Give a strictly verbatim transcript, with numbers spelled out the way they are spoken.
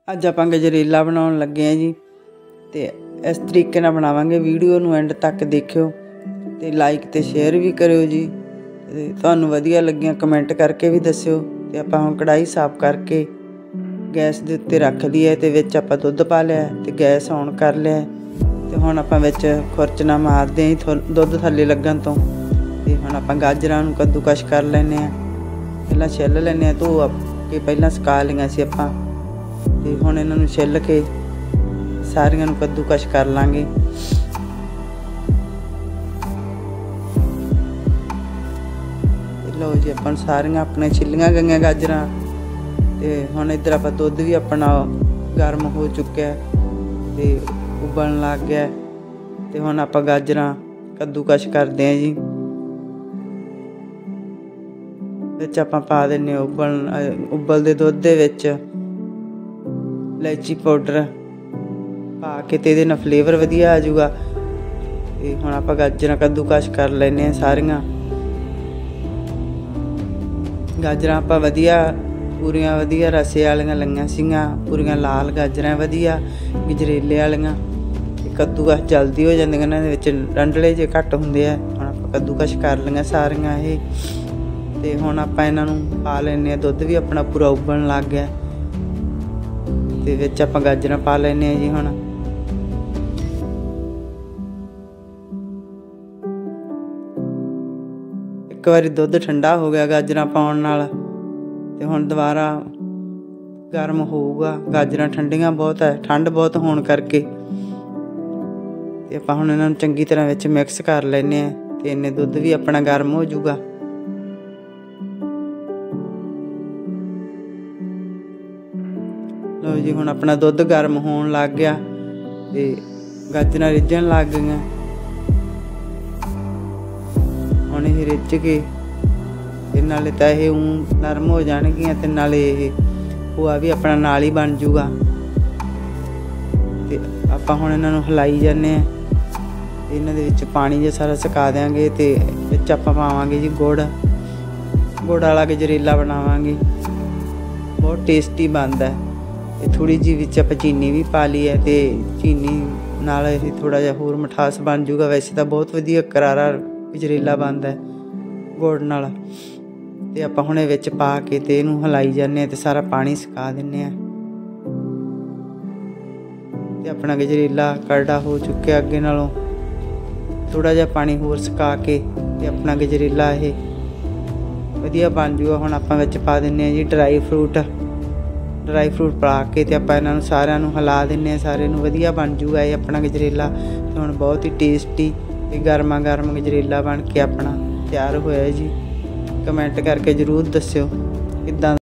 ਅੱਜ ਆਪਾਂ ਗਜਰੇਲਾ ਬਣਾਉਣ ਲੱਗੇ ਹਾਂ ਜੀ। ਤੇ ਇਸ ਤਰੀਕੇ ਨਾਲ ਬਣਾਵਾਂਗੇ। ਵੀਡੀਓ ਨੂੰ ਐਂਡ ਤੱਕ ਦੇਖਿਓ ਤੇ ਲਾਈਕ ਤੇ ਸ਼ੇਅਰ ਵੀ ਕਰਿਓ ਜੀ। ਤੇ ਤੁਹਾਨੂੰ ਵਧੀਆ ਲੱਗੀਆਂ ਕਮੈਂਟ ਕਰਕੇ ਵੀ ਦੱਸਿਓ। ਤੇ ਆਪਾਂ ਹੁਣ ਕੜਾਈ ਸਾਫ਼ ਕਰਕੇ ਗੈਸ ਦੇ ਉੱਤੇ ਰੱਖ ਲਈ ਹੈ ਤੇ ਵਿੱਚ ਆਪਾਂ ਦੁੱਧ ਪਾ ਲਿਆ ਤੇ ਗੈਸ ਔਨ ਕਰ ਲਿਆ। ਤੇ ਹੁਣ ਆਪਾਂ ਵਿੱਚ ਖੁਰਚਣਾ ਮਾਰਦੇ ਹਾਂ ਦੁੱਧ ਥੱਲੇ ਲੱਗਣ ਤੋਂ। ਤੇ ਹੁਣ ਆਪਾਂ ਗਾਜਰਾਂ ਨੂੰ ਕੱਦੂਕਸ਼ ਕਰ ਲੈਂਦੇ ਹਾਂ। ਪਹਿਲਾਂ ਛਿੱਲ ਲੈਂਦੇ ਹਾਂ, ਧੋ ਕੇ ਪਹਿਲਾਂ ਸੁਕਾ ਲਈਆਂ ਸੀ ਆਪਾਂ। ਤੇ ਹੁਣ ਇਹਨਾਂ ਨੂੰ ਛਿੱਲ ਕੇ ਸਾਰੀਆਂ ਨੂੰ ਕੱਦੂਕਸ਼ ਕਰ ਲਾਂਗੇ। ਲਓ ਜੀ, ਆਪਾਂ ਸਾਰੀਆਂ ਆਪਣੇ ਛਿੱਲੀਆਂ ਗਈਆਂ ਗਾਜਰਾਂ। ਤੇ ਹੁਣ ਇੱਧਰ ਆਪਾਂ ਦੁੱਧ ਵੀ ਆਪਣਾ ਗਰਮ ਹੋ ਚੁੱਕਿਆ ਤੇ ਉਬਲਣ ਲੱਗ ਗਿਆ। ਤੇ ਹੁਣ ਆਪਾਂ ਗਾਜਰਾਂ ਕੱਦੂਕਸ਼ ਕਰਦੇ ਹਾਂ ਜੀ। ਵਿੱਚ ਆਪਾਂ ਪਾ ਦਿੰਦੇ ਹਾਂ ਉਬਲ ਉਬਲਦੇ ਦੁੱਧ ਦੇ ਵਿੱਚ ਇਲਾਇਚੀ ਪਾਊਡਰ ਪਾ ਕੇ, ਤੇ ਇਹਦੇ ਨਾਲ ਫਲੇਵਰ ਵਧੀਆ ਆ ਜਾਊਗਾ। ਤੇ ਹੁਣ ਆਪਾਂ ਗਾਜਰਾਂ ਕੱਦੂਕਸ਼ ਕਰ ਲੈਂਦੇ ਹਾਂ ਸਾਰੀਆਂ ਗਾਜਰਾਂ। ਆਪਾਂ ਵਧੀਆ ਪੂਰੀਆਂ ਵਧੀਆ ਰਸੇ ਵਾਲੀਆਂ ਲਈਆਂ ਸੀਗੀਆਂ, ਪੂਰੀਆਂ ਲਾਲ ਗਾਜਰਾਂ ਵਧੀਆ ਗਜਰੇਲੇ ਵਾਲੀਆਂ। ਤੇ ਕੱਦੂਕਸ਼ ਜਲਦੀ ਹੋ ਜਾਂਦੀਆਂ, ਇਹਨਾਂ ਦੇ ਵਿੱਚ ਡੰਡਲੇ ਜੇ ਘੱਟ ਹੁੰਦੇ ਆ। ਹੁਣ ਆਪਾਂ ਕੱਦੂਕਸ਼ ਕਰ ਲਈਆਂ ਸਾਰੀਆਂ ਇਹ। ਤੇ ਹੁਣ ਆਪਾਂ ਇਹਨਾਂ ਨੂੰ ਪਾ ਲੈਂਦੇ ਹਾਂ। ਦੁੱਧ ਵੀ ਆਪਣਾ ਪੂਰਾ ਉਬਲਣ ਲੱਗ ਗਿਆ ਤੇ ਵਿੱਚ ਆਪਾਂ ਗਾਜਰਾਂ ਪਾ ਲੈਂਦੇ ਹਾਂ ਜੀ। ਹੁਣ ਇੱਕ ਵਾਰੀ ਦੁੱਧ ਠੰਡਾ ਹੋ ਗਿਆ ਗਾਜਰਾਂ ਪਾਉਣ ਨਾਲ, ਤੇ ਹੁਣ ਦੁਬਾਰਾ ਗਰਮ ਹੋਊਗਾ। ਗਾਜਰਾਂ ਠੰਡੀਆਂ ਬਹੁਤ ਹੈ, ਠੰਡ ਬਹੁਤ ਹੋਣ ਕਰਕੇ। ਤੇ ਆਪਾਂ ਹੁਣ ਇਹਨਾਂ ਨੂੰ ਚੰਗੀ ਤਰ੍ਹਾਂ ਵਿੱਚ ਮਿਕਸ ਕਰ ਲੈਂਦੇ ਹਾਂ। ਤੇ ਇੰਨੇ ਦੁੱਧ ਵੀ ਆਪਣਾ ਗਰਮ ਹੋ ਜਾਊਗਾ। ਲਓ ਜੀ, ਹੁਣ ਆਪਣਾ ਦੁੱਧ ਗਰਮ ਹੋਣ ਲੱਗ ਗਿਆ ਤੇ ਗਾਜਰਾਂ ਰਿੱਝਣ ਲੱਗ ਗਈਆਂ। ਹੁਣ ਇਹ ਰਿੱਝ ਕੇ ਤੇ ਨਾਲੇ ਤਾਂ ਇਹ ਊਂ ਨਰਮ ਹੋ ਜਾਣਗੀਆਂ ਤੇ ਨਾਲੇ ਇਹ ਖੋਆ ਵੀ ਆਪਣਾ ਨਾਲ ਹੀ ਬਣ ਜੂਗਾ। ਤੇ ਆਪਾਂ ਹੁਣ ਇਹਨਾਂ ਨੂੰ ਹਿਲਾਈ ਜਾਂਦੇ ਹਾਂ। ਇਹਨਾਂ ਦੇ ਵਿੱਚ ਪਾਣੀ ਜਿਹਾ ਸਾਰਾ ਸੁਕਾ ਦਿਆਂਗੇ ਤੇ ਵਿੱਚ ਆਪਾਂ ਪਾਵਾਂਗੇ ਜੀ ਗੁੜ। ਗੁੜ ਵਾਲਾ ਗਜਰੇਲਾ ਬਣਾਵਾਂਗੇ, ਬਹੁਤ ਟੇਸਟੀ ਬਣਦਾ। ਤੇ ਥੋੜ੍ਹੀ ਜਿਹੀ ਵਿੱਚ ਆਪਾਂ ਚੀਨੀ ਵੀ ਪਾ ਲਈ ਹੈ ਤੇ ਚੀਨੀ ਨਾਲ ਇਹ ਥੋੜ੍ਹਾ ਜਿਹਾ ਹੋਰ ਮਿਠਾਸ ਬਣ ਜੂਗਾ। ਵੈਸੇ ਤਾਂ ਬਹੁਤ ਵਧੀਆ ਕਰਾਰਾ ਗਜਰੇਲਾ ਬਣਦਾ ਗੁੜ ਨਾਲ। ਤੇ ਆਪਾਂ ਹੁਣ ਇਹ ਵਿੱਚ ਪਾ ਕੇ ਤੇ ਇਹਨੂੰ ਹਿਲਾਈ ਜਾਂਦੇ ਹਾਂ ਤੇ ਸਾਰਾ ਪਾਣੀ ਸੁਕਾ ਦਿੰਦੇ ਹਾਂ। ਤੇ ਆਪਣਾ ਗਜਰੇਲਾ ਕਰੜਾ ਹੋ ਚੁੱਕਿਆ ਅੱਗੇ ਨਾਲੋਂ। ਥੋੜ੍ਹਾ ਜਿਹਾ ਪਾਣੀ ਹੋਰ ਸੁਕਾ ਕੇ ਤੇ ਆਪਣਾ ਗਜਰੇਲਾ ਇਹ ਵਧੀਆ ਬਣ ਜੂਗਾ। ਹੁਣ ਆਪਾਂ ਵਿੱਚ ਪਾ ਦਿੰਦੇ ਹਾਂ ਜੀ ਡਰਾਈ ਫਰੂਟ। ਡਰਾਈ ਫਰੂਟ ਪਾ ਕੇ ਤੇ ਆਪਾਂ ਇਹਨਾਂ ਨੂੰ ਸਾਰਿਆਂ ਨੂੰ ਹਿਲਾ ਦਿੰਦੇ ਹਾਂ। ਸਾਰੇ ਨੂੰ ਵਧੀਆ ਬਣ ਜੂਗਾ ਇਹ ਆਪਣਾ ਗਜਰੇਲਾ। ਤੇ ਹੁਣ ਬਹੁਤ ਹੀ ਟੇਸਟੀ ਤੇ ਗਰਮਾ ਗਰਮ ਗਜਰੇਲਾ ਬਣ ਕੇ ਆਪਣਾ ਤਿਆਰ ਹੋਇਆ ਜੀ। ਕਮੈਂਟ ਕਰਕੇ ਜ਼ਰੂਰ ਦੱਸਿਓ ਕਿੱਦਾਂ